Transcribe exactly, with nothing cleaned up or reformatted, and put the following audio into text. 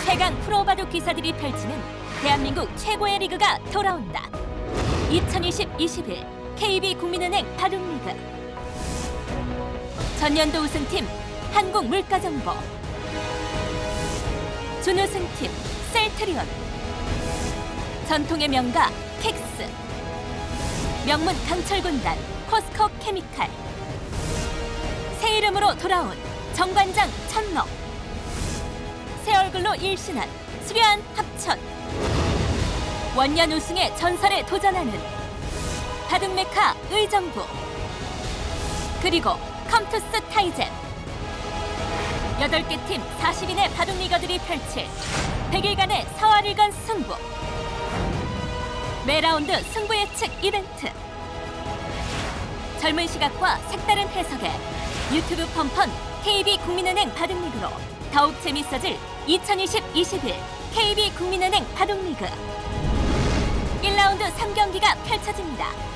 최강 프로바둑 기사들이 펼치는 대한민국 최고의 리그가 돌아온다. 이천이십 이십일 케이비 국민은행 바둑리그. 전년도 우승팀 한국물가정보, 준우승팀 셀트리온, 전통의 명가 캑스, 명문 강철군단 포스코 케미칼, 새 이름으로 돌아온 정관장 천록, 새 얼굴로 일신한 수려한 합천, 원년 우승의 전설에 도전하는 바둑 메카 의정부, 그리고 컴투스 타이젠. 여덟 개 팀 사십 인의 바둑 리거들이 펼칠 백 일간의 사활일간 승부. 매 라운드 승부 예측 이벤트. 젊은 시각과 색다른 해석에 유튜브 펀펀 케이비 국민은행 바둑리그로 더욱 재밌어질 이천이십 이십일 케이비 국민은행 바둑리그. 일 라운드 삼 경기가 펼쳐집니다.